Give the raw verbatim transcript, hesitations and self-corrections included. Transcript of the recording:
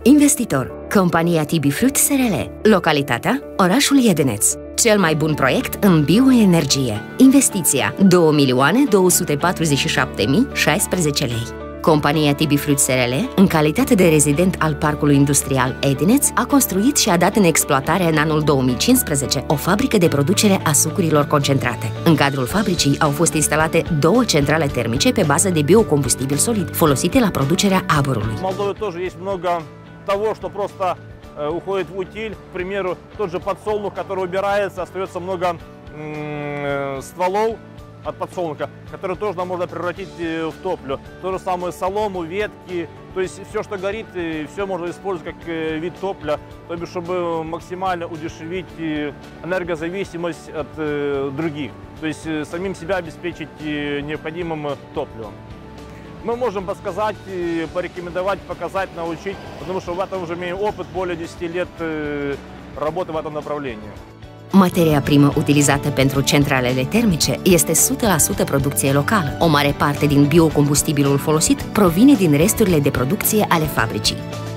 Investitor, compania Tibi Fruit S R L. Localitatea, orașul Iedeneț. Cel mai bun proiect în bioenergie. Investiția două milioane două sute patruzeci și șapte mii șaisprezece lei. Compania Tibi Fruit S R L, în calitate de rezident al Parcului Industrial Edineț, a construit și a dat în exploatare în anul două mii cincisprezece o fabrică de producere a sucurilor concentrate. În cadrul fabricii au fost instalate două centrale termice pe bază de biocombustibil solid, folosite la producerea aburului. В Молдове тоже есть много того, что просто э, уходит в утиль. К примеру, тот же подсолнух, который убирается, остается много э, стволов от подсолнуха, которые тоже нам можно превратить в топливо. То же самое солому, ветки, то есть все, что горит, все можно использовать как вид топлива, то бишь, чтобы максимально удешевить энергозависимость от других, то есть самим себя обеспечить необходимым топливом. Мы можем подсказать, порекомендовать, показать, научить, потому что в этом уже имеем опыт более десяти лет работы в этом направлении. Materia primă utilizată pentru centralele termice este o sută la sută producție locală. O mare parte din biocombustibilul folosit provine din resturile de producție ale fabricii.